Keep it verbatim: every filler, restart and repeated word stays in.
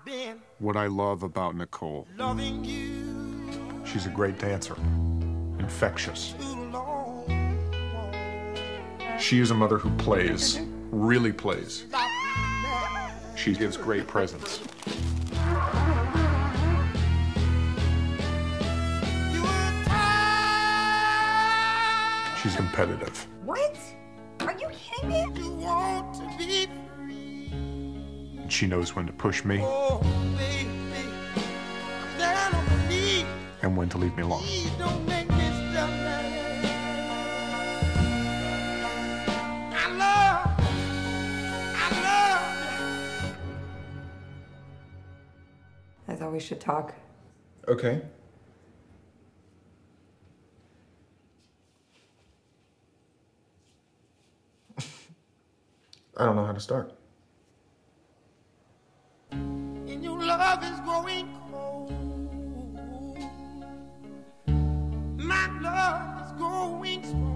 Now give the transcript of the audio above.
What I love about Nicole. Loving you. She's a great dancer. Infectious. She is a mother who plays, really plays. She gives great presents. She's competitive. What? Are you kidding me? You want to be free. And she knows when to push me. Oh, baby, I'm down on my knees. And when to leave me alone. Please don't make me stop now. I love, I love. I thought we should talk. Okay. I don't know how to start. And your love is growing cold. My love is growing strong.